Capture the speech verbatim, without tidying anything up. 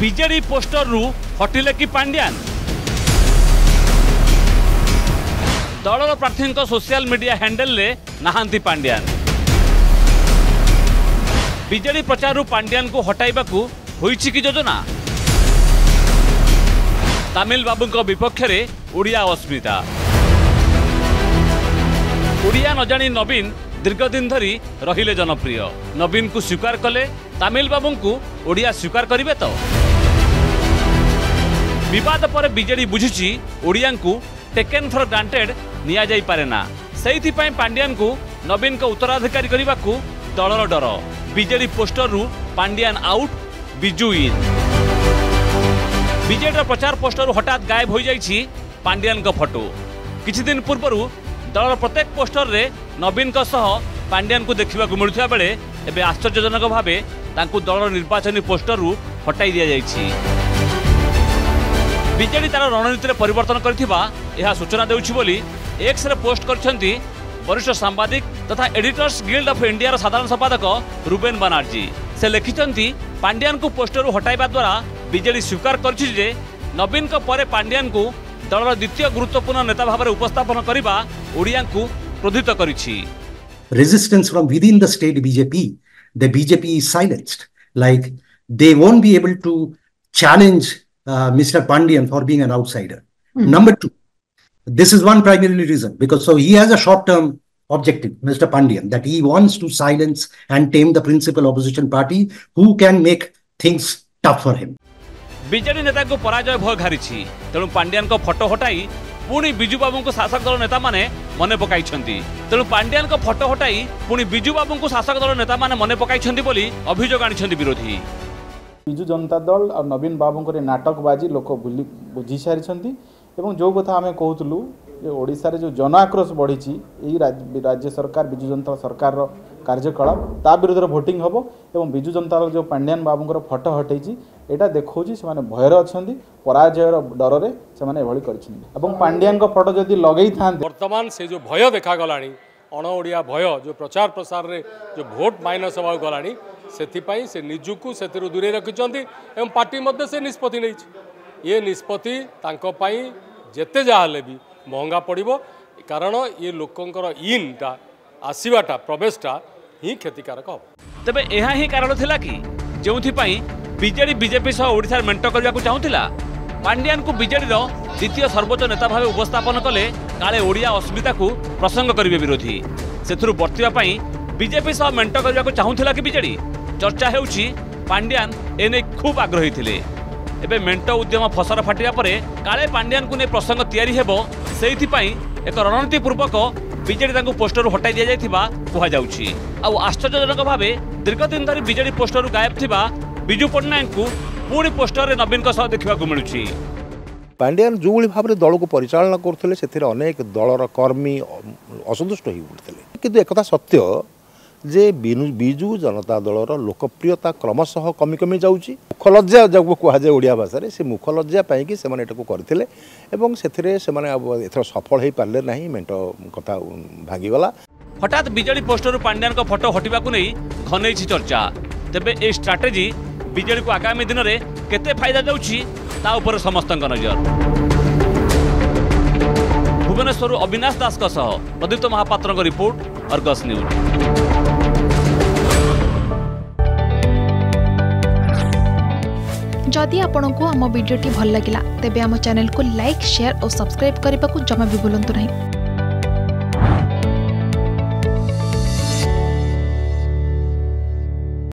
BJD poster रु हटिले कि पांड्यान दलर प्रार्थी सोशल मीडिया हैंडल ले नहांती पांड्यान बीजेडी प्रचार पांड्यान को हटाइबा को होईछि कि योजना तमिल बाबू विपक्ष में ओडिया अस्मिता ओडिया न जानी नवीन दीर्घदिन धरी रहिले जनप्रिय नवीन को स्वीकार कले तमिल बाबू को ओडिया स्वीकार करिवे तो विवाद पर बीजेडी बुझुची ओडिया को टेकन फॉर ग्रांटेड निया जाई पारे ना सेहिथि पई पांड्यान को नवीन को उत्तराधिकारी करने को दलर डर बीजेडी पोस्टर रु Pandian out Biju in BJD प्रचार पोस्टर हठात गायब हो जाइछि पांड्यान को फोटो किछि दिन पूर्व दलर प्रत्येक पोस्टर रे नवीन को सह पांड्यान को देखा मिलुवा बेले एबे आश्चर्यजनक भावे तांकु दलर निर्वाचनी पोस्टर रु हटाई दिया जाइछि बीजेडी तार रणनीति में परिवर्तन करथिबा यह सूचना देउछि बोली एक्स रे पोस्ट करछंती वरिष्ठ सांबादिक तथा एडिटर्स गिल्ड ऑफ इंडिया साधारण संपादक रुबेन बनर्जी से लिखिछंती पांड्यान को पोस्टर हटाइबा द्वारा बीजेडी स्वीकार करछि जे नवीन को परे पांड्यान को दलर द्वितीय गुरुत्वपूर्ण नेता भाव उपस्थापन करबा ओडिया को क्रोधित करिछि resistance from within the state B J P the B J P is silenced like they won't be able to challenge uh, Mister Pandian for being an outsider. Mm-hmm. Number two, this is one primary reason because so he has a short term objective, Mister Pandian, that he wants to silence and tame the principal opposition party who can make things tough for him. BJD नेता को पराजय भय घारिछि तेणु पांड्यान को photo हटाई पुणी बिजू बाबू को शासक दल नेता माने मने पकाइछंती तेणु पांड्यान को फोटो हटाई पुणी बिजू बाबू को शासक दल नेता माने मने पकाइछंती बोली अभियोग आनिछंती विरोधी बिजू जनता दल और नवीन बाबू नाटकबाजी लोक बुझी सारी एवं जो कथा आम कहूलु ओडिशा रे जो जन आक्रोश बढ़ी यही राज्य सरकार बिजू जनता सरकार कार्यकलाप ता विरुद्ध भोटिंग हम और बिजू जनता जो पांड्यान बाबू फोटो हटई यहाँ देखा से भयर अच्छा पराजयर डर से पांड्यान फोटो जदि लगे था वर्तमान से जो भय देखा गला अण ओडिया भय जो प्रचार प्रसार रे जो भोट माइनस हवा गला से से निजुक से दूरे रखिंट एवं पार्टी मध्य से निष्पत्ति नहीं ये निष्पत्ति जेते जाले भी महंगा पड़ो कारण ये लोकंकर इनटा आसवाटा प्रवेशटा ही क्षतिकारक हम तेबे यह ही कारण थिला कि जोथि बीजेडी बीजेपी सह ओडिशा मेंट करने को चाहूला पांड्यान को बीजेडी द्वितीय सर्वोच्च नेता भाव उपस्थापन कले काले ओडिया अस्मिता को प्रसंग करेंगे विरोधी से बर्तिबा बीजेपी सह मेंट करने को चाहूला कि बीजेडी चर्चा होउछि पांड्यान एने खूब आग्रही थिले एबे मेंट उद्यम फसर फाटिया परे काले पांड्यान को ने प्रसंग तैयारी हेबो सेहिथि पई एक रणनीति पूर्वक बीजेडी तांको पोस्टर हटाई दिया जायथिबा कहा जाउछि आ आश्चर्यजनक भावे दीर्घदिन धरी बीजेडी पोस्टर गायब थिबा बिजू पट्टनायक को पुणी पोस्टर रे नवीन को सह देखा मिलुछि पांड्यान जो भाव में दल को परिचालना करते से अनेक दलर कर्मी असंतुष्ट हो पड़ते किंतु एक सत्य जे बिजू जनता दलर लोकप्रियता क्रमशः कमी कमी जाऊँगी मुखलज्जा जब कहुए ओडिया भाषा से मुखलज्जा पाई से करते एथर सफल हो पारे ना मेट कथा भांगीगला हठात बीजेडी पोस्टर पांड्यान को फोटो हटिबा को नहीं घनई चर्चा तेबे ए स्ट्राटेजी बीजेडी को आगामी दिन में केते फायदा देउछि ता ऊपर समस्त नजर भुवनेश्वर अविनाश दास प्रदीप्त महापात्र रिपोर्ट अर्गस न्यूज। जदि आपंक आम भिडी भल लगा तेब आम चैनल को लाइक शेयर और सब्सक्राइब करने को जमा भी भूलु नहीं।